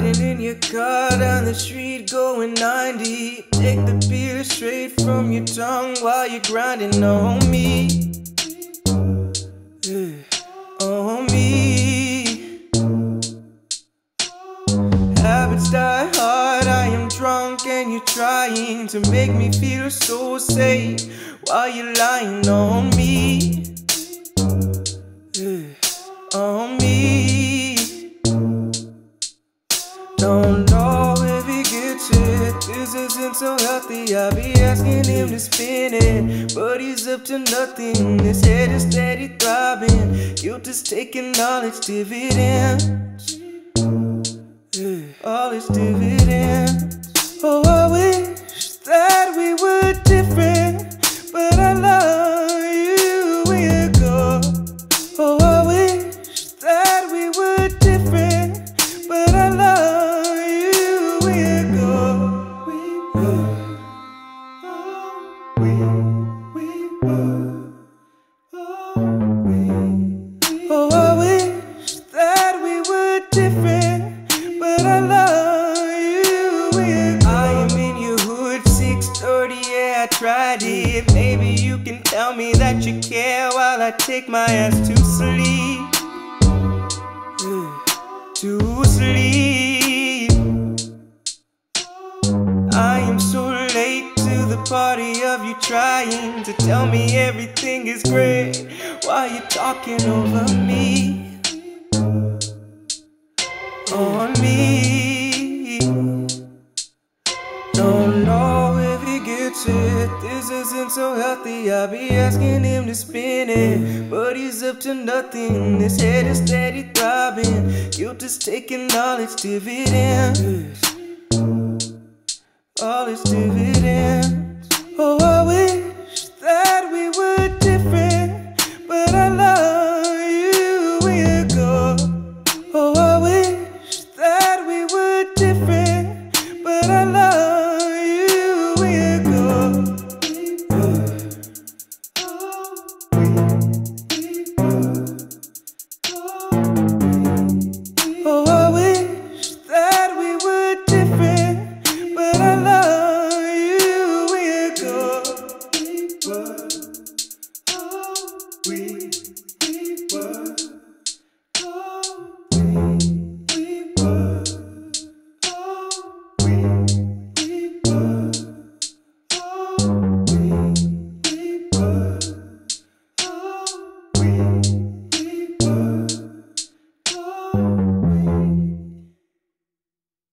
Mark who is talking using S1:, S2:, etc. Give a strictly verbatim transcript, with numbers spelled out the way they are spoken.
S1: Riding in your car down the street going ninety. Take the beer straight from your tongue while you're grinding on me, yeah, on me. Habits die hard, I am drunk and you're trying to make me feel so safe while you're lying on me, yeah, on me. Don't know if he gets it, this isn't so healthy. I be asking him to spin it, but he's up to nothing. His head is steady throbbing, guilt is taking all its dividends, yeah, all its dividends. Oh, I wish that we were different, but I love you, we're gone. Oh, I wish that we were different, but I love you, we're gone. We were, oh, we, we were, oh, we. Oh, I wish that we were different, but I love you, we're gone. I am in your hood, six thirty, yeah, I tried it. Maybe you can tell me that you care while I take my ass to sleep, yeah, to sleep. I am so late to the party of you trying to tell me everything is great while you're talking over me, on me. Don't know if he gets it, this isn't so healthy. I be asking him to spin it, but he's up to nothing. His head is steady throbbing, guilt is taking all its dividends, all its dividends. Oh,